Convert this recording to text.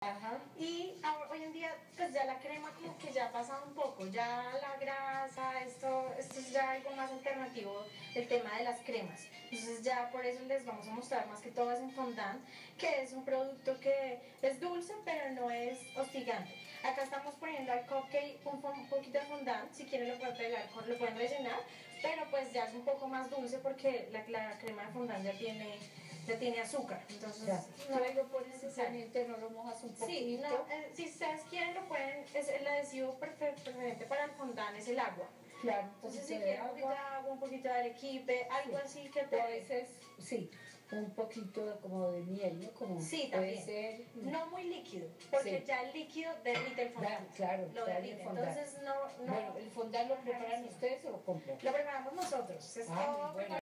Ajá. Y hoy en día, pues ya la crema como que ya ha pasado un poco, ya la grasa, esto es ya algo más alternativo, el tema de las cremas. Entonces ya por eso les vamos a mostrar más que todo es en fondant, que es un producto que es dulce, pero no es hostigante. Acá estamos poniendo al cupcake un poquito de fondant, si quieren lo pueden pegar, lo pueden rellenar, pero pues ya es un poco más dulce porque la crema de fondant ya tiene azúcar. Entonces, Ya. no, Tú ahí lo pones caliente, no lo mojas un poquito. sí, no, si ustedes quieren lo pueden, es el adhesivo perfecto para el fondant es el agua. Claro, Entonces si quieren un poquito de agua, un poquito de arequipe, algo así que te... O a veces, sí, un poquito como de miel, ¿no? Como Sí, puede también. ser. No muy líquido, porque Sí. ya el líquido derrite el fondant. Claro, Lo claro, derrite. el fondant. Entonces no... Bueno, ¿el fondant lo preparan ustedes o lo compran? Lo preparamos nosotros. Es todo Bueno.